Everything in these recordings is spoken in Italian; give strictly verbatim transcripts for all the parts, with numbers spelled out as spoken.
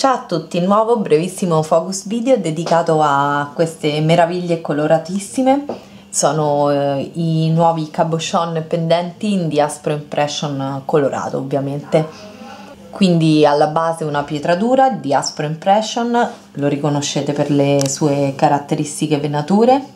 Ciao a tutti, nuovo brevissimo focus video dedicato a queste meraviglie coloratissime. Sono eh, i nuovi cabochon pendenti in Diaspro Impression colorato, ovviamente. Quindi alla base una pietratura, Diaspro Impression, lo riconoscete per le sue caratteristiche venature,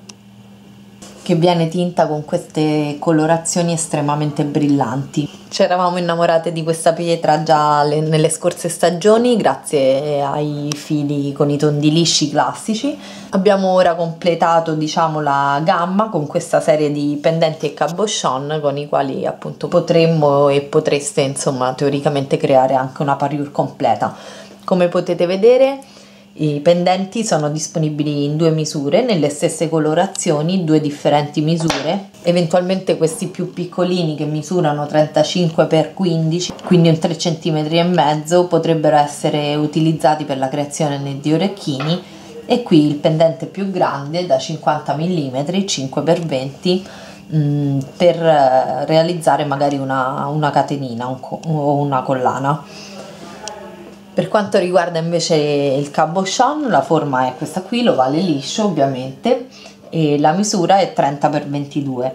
che viene tinta con queste colorazioni estremamente brillanti. Ci eravamo innamorate di questa pietra già le, nelle scorse stagioni grazie ai fili con i tondi lisci classici. Abbiamo ora completato, diciamo, la gamma con questa serie di pendenti e cabochon con i quali appunto potremmo e potreste insomma teoricamente creare anche una parure completa. Come potete vedere, i pendenti sono disponibili in due misure, nelle stesse colorazioni, due differenti misure. Eventualmente questi più piccolini, che misurano trentacinque per quindici, quindi un tre centimetri e mezzo, potrebbero essere utilizzati per la creazione di orecchini, e qui il pendente più grande da cinquanta millimetri, cinque per venti, mh, per realizzare magari una, una catenina un o una collana. Per quanto riguarda invece il cabochon, la forma è questa qui, l'ovale liscio ovviamente, e la misura è trenta per ventidue.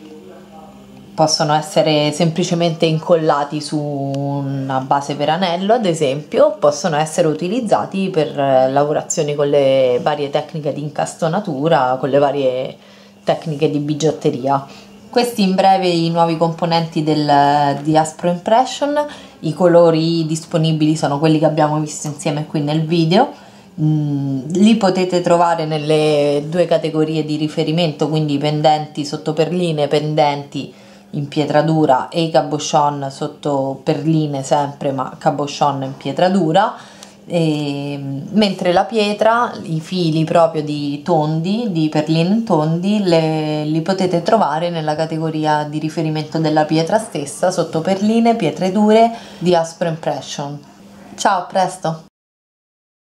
Possono essere semplicemente incollati su una base per anello, ad esempio, possono essere utilizzati per lavorazioni con le varie tecniche di incastonatura, con le varie tecniche di bigiotteria. Questi in breve i nuovi componenti del Diaspro Impression. I colori disponibili sono quelli che abbiamo visto insieme qui nel video. Mm, li potete trovare nelle due categorie di riferimento, quindi i pendenti sotto perline, pendenti in pietratura, e i cabochon sotto perline sempre, ma cabochon in pietratura. E, mentre la pietra, i fili proprio di tondi, di perline tondi, le, li potete trovare nella categoria di riferimento della pietra stessa, sotto perline, pietre dure, Diaspro Impression. Ciao, a presto!